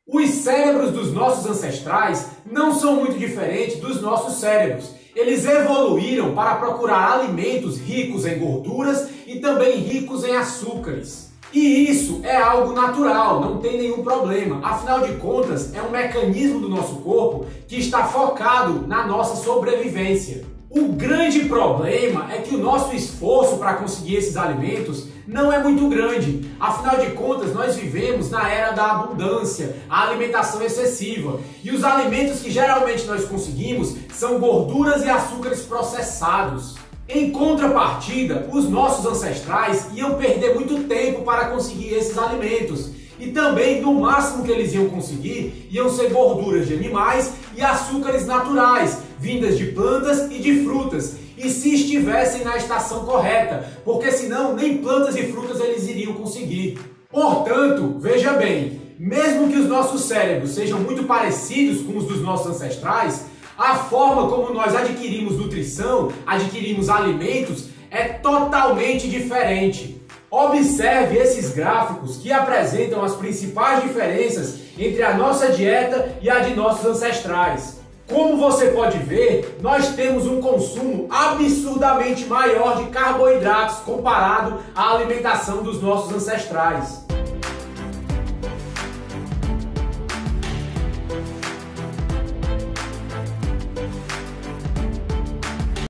Os cérebros dos nossos ancestrais não são muito diferentes dos nossos cérebros. Eles evoluíram para procurar alimentos ricos em gorduras e também ricos em açúcares. E isso é algo natural, não tem nenhum problema. Afinal de contas, é um mecanismo do nosso corpo que está focado na nossa sobrevivência. O grande problema é que o nosso esforço para conseguir esses alimentos não é muito grande. Afinal de contas, nós vivemos na era da abundância, a alimentação excessiva. E os alimentos que geralmente nós conseguimos são gorduras e açúcares processados. Em contrapartida, os nossos ancestrais iam perder muito tempo para conseguir esses alimentos. E também, no máximo que eles iam conseguir, iam ser gorduras de animais e açúcares naturais, vindas de plantas e de frutas. E se estivessem na estação correta, porque senão nem plantas e frutas eles iriam conseguir. Portanto, veja bem, mesmo que os nossos cérebros sejam muito parecidos com os dos nossos ancestrais, a forma como nós adquirimos nutrição, adquirimos alimentos, é totalmente diferente. Observe esses gráficos que apresentam as principais diferenças entre a nossa dieta e a de nossos ancestrais. Como você pode ver, nós temos um consumo absurdamente maior de carboidratos comparado à alimentação dos nossos ancestrais.